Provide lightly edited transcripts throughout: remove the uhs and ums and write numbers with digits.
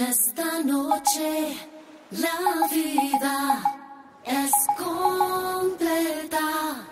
esta noche la vida es completa.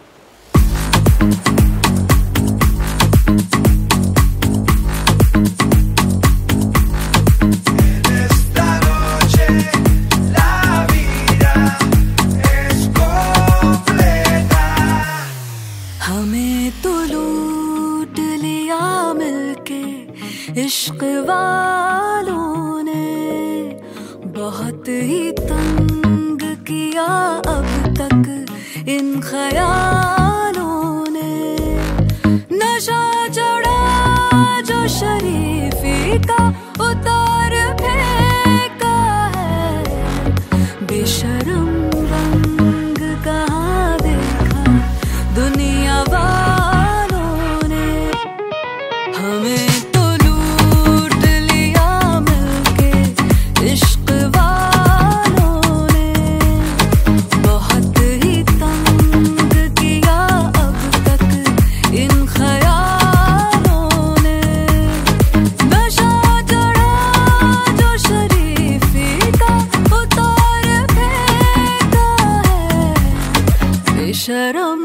हमें तो लूट लिया मिलके इश्क वालों ने, बहुत ही तंग किया अब तक इन ख्यालों ने। नशा चढ़ा जो शरीफी का उतार फेंका है, बेशर्म रंग कहाँ देखा दुनिया वालों ने। हमें तो लूट लिया मिलके इश्क वालों ने, बहुत ही तंग किया अब तक इन ख्यालों ने। नशा चढ़ा जो शरीफी का उतार फेंका है, बेशर्म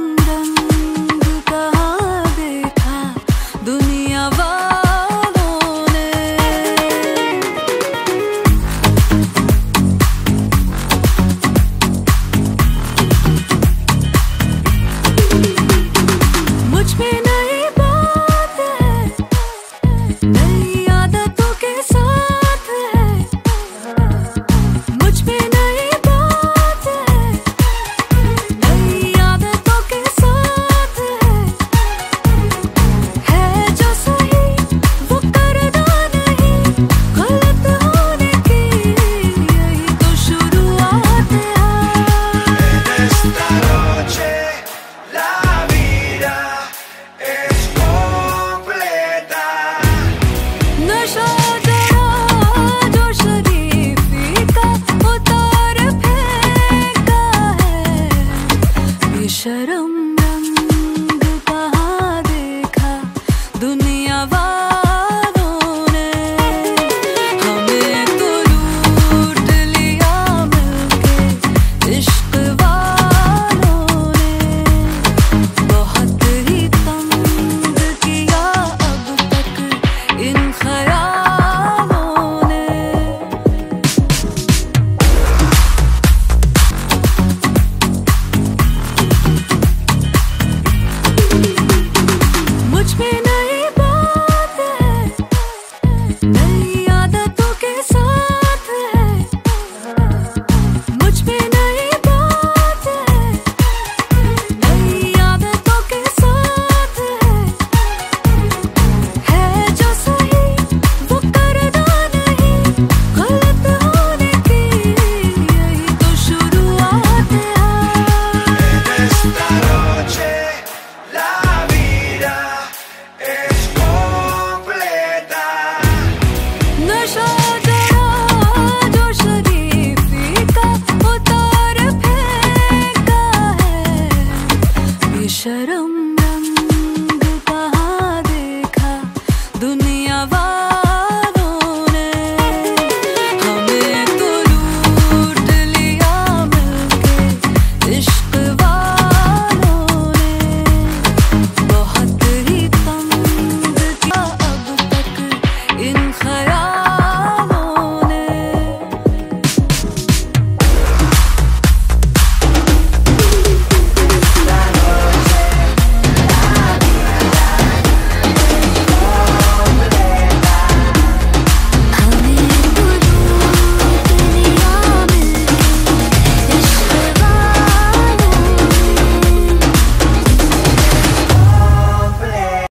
दुनिया वालों ने। मुझ में नई बात है, नई आदतों के साथ है। मुझ में नई बात है, नई आदतों के साथ है। शर्म रंग कहाँ देखा दुनिया वालों ने। हमें तो लूट लिया मिलके इश्क वालों ने, बहुत ही तंग किया अब तक इन ख्यालों ने। मुझ में नई बात है, नई आदतों के साथ है। मुझ में नई बात है, नई आदतों के साथ है जो सही वो करना नहीं, गलत होने की यही तो शुरुआत है। नशा